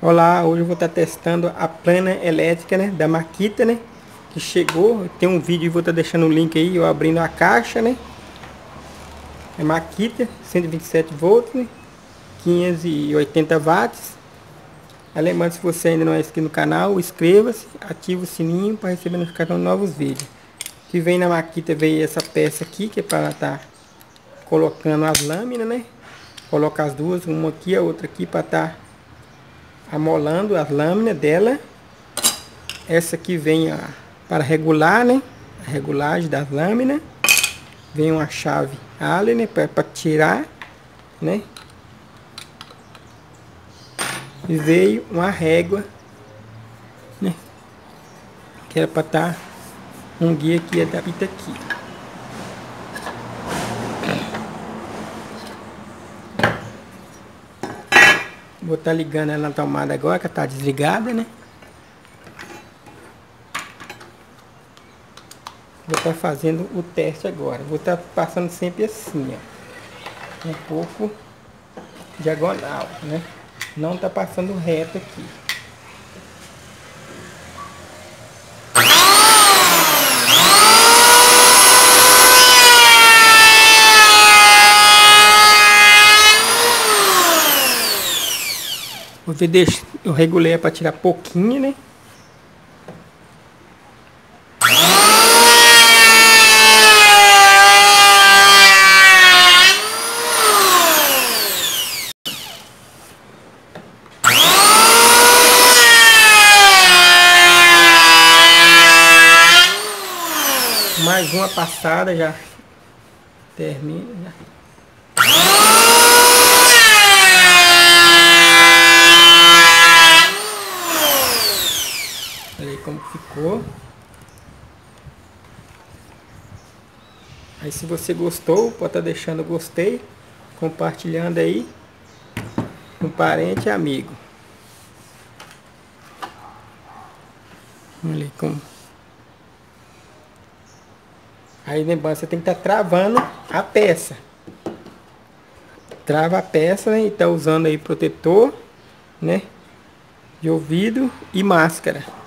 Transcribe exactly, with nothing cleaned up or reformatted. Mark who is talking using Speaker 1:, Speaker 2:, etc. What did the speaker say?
Speaker 1: Olá, hoje eu vou estar testando a plana elétrica, né, da Makita, né, que chegou. Tem um vídeo e vou estar deixando o link aí, eu abrindo a caixa, né. É Makita, cento e vinte e sete volts, né, quinhentos e oitenta watts. Lembrando, se você ainda não é inscrito no canal, inscreva-se, ative o sininho para receber notificação de novos vídeos. Que vem na Makita, veio essa peça aqui, que é para estar colocando as lâminas, né. Coloca as duas, uma aqui, a outra aqui, para estar amolando as lâminas dela. Essa aqui vem a, para regular, né, a regulagem das lâminas. Vem uma chave Allen, né, para tirar, né. E veio uma régua, né, que era para estar um guia que ia dar fita aqui. Vou estar ligando ela na tomada agora, que está desligada, né. Vou estar fazendo o teste agora. Vou estar passando sempre assim, ó, um pouco diagonal, né. Não está passando reto aqui. Vou ver, deixa, eu regulei para tirar pouquinho, né. Mais uma passada, já termina. Já. Olha aí como ficou. Aí, se você gostou, pode estar deixando gostei, compartilhando aí com parente e amigo. Olha aí como. Aí, lembrando, você tem que estar travando a peça. Trava a peça, né? E tá usando aí protetor, né, de ouvido e máscara.